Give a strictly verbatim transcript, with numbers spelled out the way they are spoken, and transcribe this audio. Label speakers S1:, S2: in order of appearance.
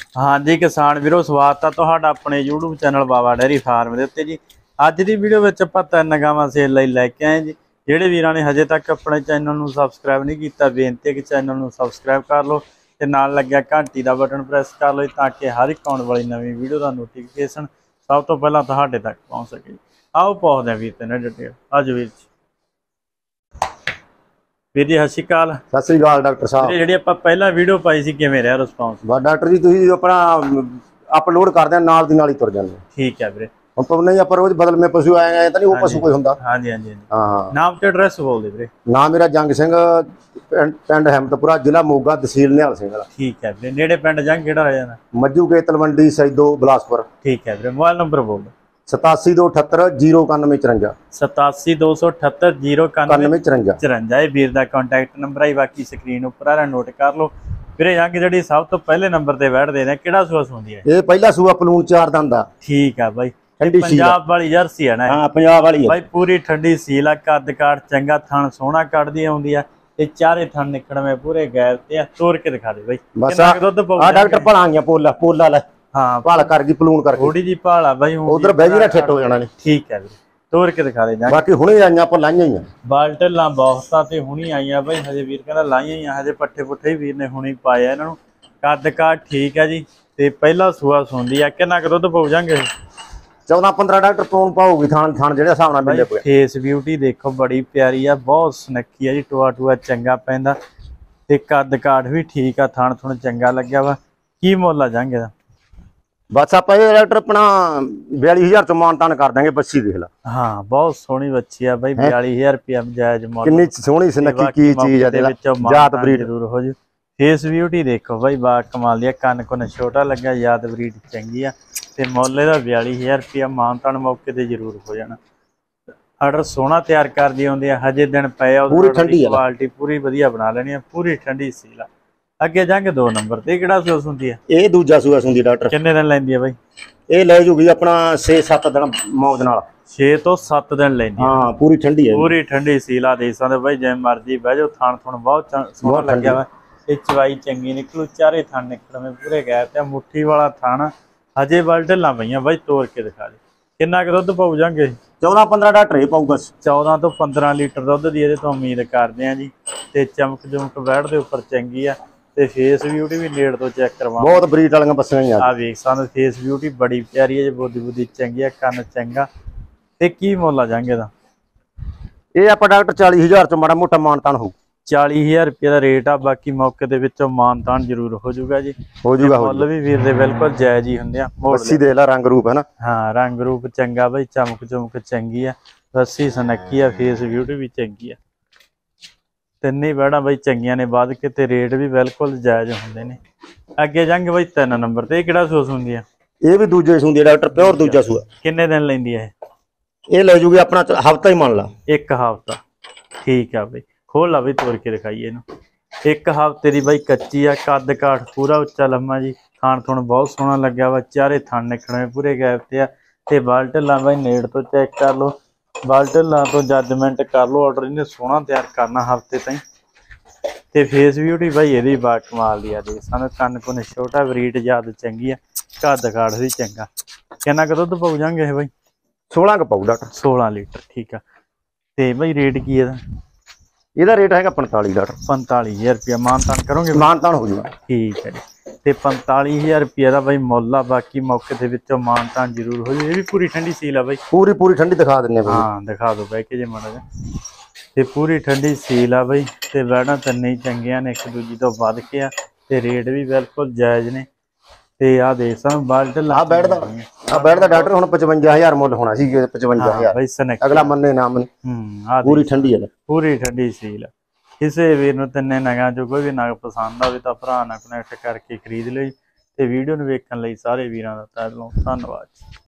S1: हाँ जी किसान वीरो स्वागत है तुहाडा अपने YouTube channel Baba dairy farm के उत्ते जी। अज की वीडियो में आपां तीन गावां सेल लई लैके आए जी। जिहड़े वीरां ने हजे तक अपने चैनल नूं सबसक्राइब नहीं किया बेनती है कि चैनल नूं सबसक्राइब कर लो ते नाल लग्गिया घंटी का बटन प्रेस कर लो ताकि हर एक आने वाली नवीं वीडियो का नोटिफिकेशन सब तो पहला तुहाडे तक पहुँच सके। आओ पहुँचते हैं वीर ते ने डिटेल अज वीर जी। ਵੀਰ ਜੀ ਸਤਿ ਸ਼੍ਰੀ ਅਕਾਲ।
S2: सत श्री अकाल डॉक्टर साहब।
S1: ਜਿਹੜੀ ਆਪਾਂ ਪਹਿਲਾਂ ਵੀਡੀਓ ਪਾਈ ਸੀ ਕਿਵੇਂ ਰਿਹਾ ਰਿਸਪੌਂਸ?
S2: बस डॉक्टर जी तुसीं अपना अपलोड कर दें नाल दी नाल ही तुर जांदे।
S1: ठीक है वीरे।
S2: हम तो नहीं आप रोज बदल में पशु आए हैं तो नहीं वो पशु कोई हुंदा।
S1: हाँ जी हाँ जी
S2: हां
S1: नाम ते एड्रेस बोल दे वीरे।
S2: नाम मेरा जंग सिंह पिंड हेमतपुरा जिला मोगा तहसील निहाल सिंह वाला।
S1: ठीक है वीरे। नेड़े पिंड जंग केड़ा रह जाना?
S2: मज्जू के तलवंडी सैदो बिलासपुर।
S1: ठीक है वीरे। मोबाइल नंबर बोल दो।
S2: सतासी दो अठहत्तर जीरो इक्यानवे चुरंजा।
S1: सतासी दो सौ अठहत्तर जीरो
S2: इक्यानवे चुरंजा
S1: चुरंजा ये वीर का कॉन्टैक्ट नंबर है। बाकी स्क्रीन उपर आ नोट कर लो। ਵੀਰੇ ਜੰਗ ਜਿਹੜੀ ਸਭ ਤੋਂ ਪਹਿਲੇ ਨੰਬਰ ਤੇ ਬੈਠਦੇ ਨੇ ਕਿਹੜਾ ਸੂਆ ਸੁੰਦੀ ਹੈ?
S2: ਇਹ ਪਹਿਲਾ ਸੂਆ ਪਲੂਣ ਚਾਰ ਦੰਦ ਦਾ।
S1: ਠੀਕ ਆ ਬਾਈ।
S2: ਠੰਡੀ ਸੀਲ
S1: ਪੰਜਾਬ ਵਾਲੀ ਜਰਸੀ ਹੈ ਨਾ?
S2: ਹਾਂ ਪੰਜਾਬ ਵਾਲੀ ਹੈ
S1: ਬਾਈ ਪੂਰੀ ਠੰਡੀ ਸੀਲ ਆ ਕੱਦ ਕਾਠ ਚੰਗਾ ਥਣ ਸੋਹਣਾ ਕੱਢਦੀ ਆਉਂਦੀ ਆ ਤੇ ਚਾਰੇ ਥਣ ਨਿਕੜਵੇਂ ਪੂਰੇ ਗੈਰ ਤੇ ਆ ਤੋੜ ਕੇ ਦਿਖਾ ਦੇ ਬਾਈ
S2: ਕਿੰਨਾ ਦੁੱਧ ਪਾਉ ਆ ਡਾਕਟਰ ਭਲਾਂਗੀਆਂ ਪੋਲਾ ਪੋਲਾ ਲੈ। ਹਾਂ ਭਾਲ ਕਰ ਗਈ ਪਲੂਣ ਕਰਕੇ
S1: ਥੋੜੀ ਜੀ ਭਾਲਾ ਬਾਈ
S2: ਉਧਰ ਬਹਿ ਜੀ ਨਾ ਠੱਟ ਹੋ ਜਾਣਾ ਨੇ।
S1: ਠੀਕ ਹੈ ਵੀਰੇ ਤੋੜ ਕੇ ਦਿਖਾ ਦੇ ਜਾ।
S2: ਬਾਕੀ ਹੁਣੇ ਆਈਆਂ ਆਪਾਂ ਲਾਈਆਂ ਹੀ ਆ
S1: ਬਾਲਟਲਾਂ ਬਹੁਤਾ ਤੇ ਹੁਣੀ ਆਈਆਂ ਬਾਈ ਹਜੇ ਵੀਰ ਕਹਿੰਦਾ ਲਾਈਆਂ ਹੀ ਆ ਹਜੇ ਪੱਠੇ ਪੁੱਠੇ ਵੀਰ ਨੇ ਹੁਣੀ ਪਾਏ ਆ ਇਹਨਾਂ ਨੂੰ। ਕੱਦ ਕਾਠ ਠੀਕ ਹੈ ਜੀ ਤੇ ਪਹਿਲਾ ਸੂਆ ਸੁੰਦੀ ਆ। ਕਿੰਨਾ ਕੁ ਦੁੱਧ ਪਾਉ ਜਾਂਗੇ?
S2: चौदह पंद्रह डॉक्टर पौन पाओगी थान थान जेड़े हिसाब नाल मिले पे।
S1: फेस ब्यूटी देखो बड़ी प्यारी आ बहुत सुनक्खी है जी टोआ टोआ चंगा पैंदा ते कद काठ भी ठीक आ थान थुन चंगा लग्या वा। की मुल आ जांगे दा?
S2: बस आप ये डॉक्टर अपना बयालीस हजार तो मान तान कर देंगे बच्ची देख ला।
S1: हाँ बहुत सोहनी बच्ची है भाई बयालीस हजार रुपया जायज मुल।
S2: कितनी सोहनी सुनक्खी की चीज है जात ब्रीड
S1: जरूर हो जी। फेस ब्यूटी देखो भाई बा कमाल दी कन कुन छोटा लग्या जात ब्रीड चंगी आ ते मुल इहदा बयाली हज़ार रुपया मानतान मौके ते जरूर हो जाना। आर्डर सोहना तैयार कर दी आउंदी आ हजे दिन पे
S2: पूरी ठंडी
S1: क्वालिटी पूरी वधिया बना लेनी है पूरी ठंडी सील। अगे जांगे दो नंबर ते किहड़ा सूआ सुंदी है?
S2: ये दूजा सूआ सुंदी डॉक्टर।
S1: किन्ने दिन लैंदी है भाई?
S2: ये ले जूगी अपना छे सत्त दिन मौज नाल।
S1: छे तो सत्त दिन लैंदी।
S2: हां पूरी ठंडी है
S1: पूरी ठंडी सील आ दे सकदे भाई जिवें मर्जी बह जाओ थान थुन बहुत सोहना लग्या वा ते चवाई चंगी निकलू चारे थान निकलवे पूरे गैर ते मुट्ठी वाला थान हजे बल ढिल्लां पईयां बाई तोड़ के दिखा दे। किन्ना क दुद्ध पाऊ जांगे?
S2: चौदह पंद्रह डॉक्टर पाऊ बस।
S1: चौदह तो पंद्रह लीटर दुद्ध दी इहदे तो उम्मीद करदे आ जी ते चमक चमक बैठ दे उपर चंगी आ ते फेस ब्यूटी भी नेड़ तो चेक करवा
S2: बहुत ब्रीड वालियां बस्सियां ही
S1: आ वेख सकदे फेस ब्यूटी बड़ी प्यारी है जी बुद्धी बुद्धी चंगी आ कन चंगा ते की मुल आ जांगे दा?
S2: ये आप डॉक्टर चालीस हजार तो माड़ा मोटा मानतान हो।
S1: चाली हज़ार रुपये का रेट आ बाकी मौके दे विचों मानतान जरूर हो जाऊगा जी।
S2: हो जाऊगा
S1: मुल भी वीर दे बिल्कुल जायज ही हुंदे आ।
S2: बस्सी देख ला रंग रूप है ना।
S1: हाँ रंग रूप चंगा भाई चमक चमक चंगी है रस्सी सनक्की है फेस ब्यूटी भी चंगी है तिन्ने बैड़ा भाई चंगियां ने बाद के ते रेट भी बिल्कुल जायज हुंदे ने। अगे जांगे भाई तीन नंबर ते किहड़ा सूआ सुंदी है?
S2: ये भी दूजे सुंदी है डॉक्टर प्योर दूजा सूआ।
S1: किन्ने दिन लैंदी है?
S2: ये ले जूगी अपना हफ्ता ही मान ला।
S1: एक हफ्ता ठीक है भाई खोल ला भाई तोड़ के दिखाइए इनू। एक हफ्ते की भाई कच्ची आ कद काठ पूरा उच्चा लम्मा जी थान थुन बहुत सोहना लग्या वा चारे थान निकलवे पूरे गैप ते आ बाल ढिल्लां भाई नेड़ तो चेक कर लो बाल ढिल्लां तो जजमेंट कर लो ऑर्डर इन्हें सोहना तैयार करना हफ्ते ताईं ते फेस ब्यूटी भाई ये बा कमाल दी आ देख सानू कन कुन छोटा ब्रीड याद चंगी आ कद काठ भी चंगा। किन्ना क दुद्ध पाऊ जांगे भाई?
S2: सोलह का पाऊ डॉक्टर।
S1: सोलह लीटर ठीक आ ते भाई रेट की है?
S2: ਇਹਦਾ ਰੇਟ ਹੈਗਾ पैंतालीस डॉक्टर।
S1: पैंतालीस हज़ार रुपया मानतान करोगे?
S2: मानतान हो जाएगा
S1: ठीक है जी ते पैंतालीस हज़ार रुपये का भाई मुल आ बाकी मौके के विचों मानतान जरूर हो जाए। ये भी पूरी ठंडी सील आ भाई
S2: पूरी पूरी ठंडी दिखा देने।
S1: हाँ दिखा दो बह के जे माड़ा जा ते पूरी ठंडी सील आ भाई ते बैड़ा तिन्ने ही चंगियां ने एक दूजी तो वध के आ ते रेट भी बिल्कुल जायज ने ते आ देख सन बाल ढिल्ला
S2: आ बैठ दा आ बैठ दा डॉक्टर हुण पचवंजा हज़ार मुल होना सी पचवंजा हज़ार
S1: भाई सनक
S2: अगला मन्ने ना मन।
S1: हम्म आ
S2: पूरी ठंडी है
S1: पूरी ठंडी सील किसी वीर नूं तिन्ने नगां चों कोई भी नग पसंद आवे तां भरा नाल कनैक्ट करके खरीद लो ते वीडियो नूं वेखण लई सारे वीरां दा तहे दिलों धन्नवाद।